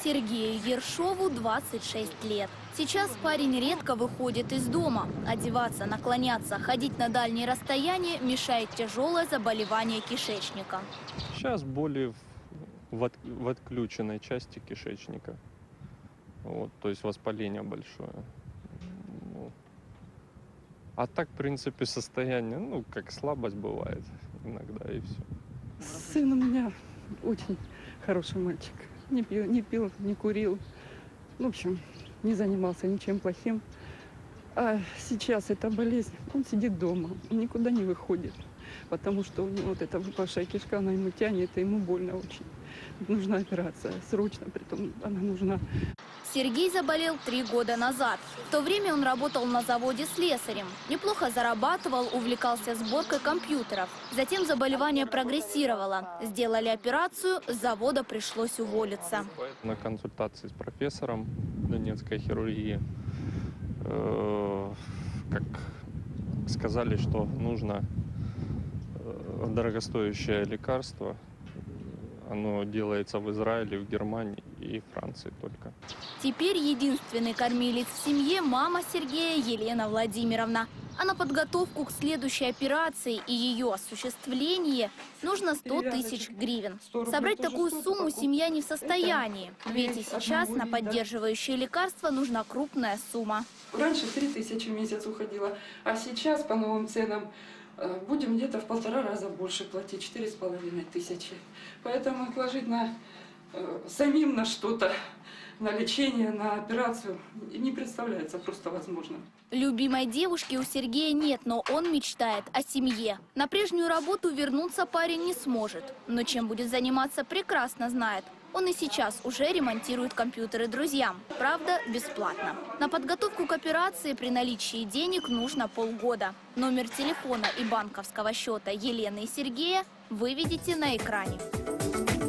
Сергею Ершову 26 лет. Сейчас парень редко выходит из дома. Одеваться, наклоняться, ходить на дальние расстояния мешает тяжелое заболевание кишечника. Сейчас боли в отключенной части кишечника. Вот, то есть воспаление большое. Ну, а так, в принципе, состояние, ну, как слабость бывает иногда, и все. Сын у меня очень хороший мальчик. Не пил, не курил. В общем, не занимался ничем плохим. А сейчас эта болезнь, он сидит дома, он никуда не выходит. Потому что у него вот эта выпавшая кишка, она ему тянет, и ему больно очень. Нужна операция, срочно, притом она нужна. Сергей заболел 3 года назад. В то время он работал на заводе слесарем. Неплохо зарабатывал, увлекался сборкой компьютеров. Затем заболевание прогрессировало. Сделали операцию, с завода пришлось уволиться. На консультации с профессором Донецкой хирургии, как сказали, что нужно дорогостоящее лекарство. Оно делается в Израиле, в Германии и Франции только. Теперь единственный кормилец в семье – мама Сергея Елена Владимировна. А на подготовку к следующей операции и ее осуществление нужно 100 тысяч гривен. Собрать такую сумму семья не в состоянии. Ведь и сейчас на поддерживающие лекарства нужна крупная сумма. Раньше 3000 в месяц уходило, а сейчас по новым ценам будем где-то в 1,5 раза больше платить, 4500. Поэтому отложить самим на что-то, на лечение, на операцию не представляется просто возможным. Любимой девушки у Сергея нет, но он мечтает о семье. На прежнюю работу вернуться парень не сможет. Но чем будет заниматься, прекрасно знает. Он и сейчас уже ремонтирует компьютеры друзьям. Правда, бесплатно. На подготовку к операции при наличии денег нужно полгода. Номер телефона и банковского счета Елены и Сергея вы видите на экране.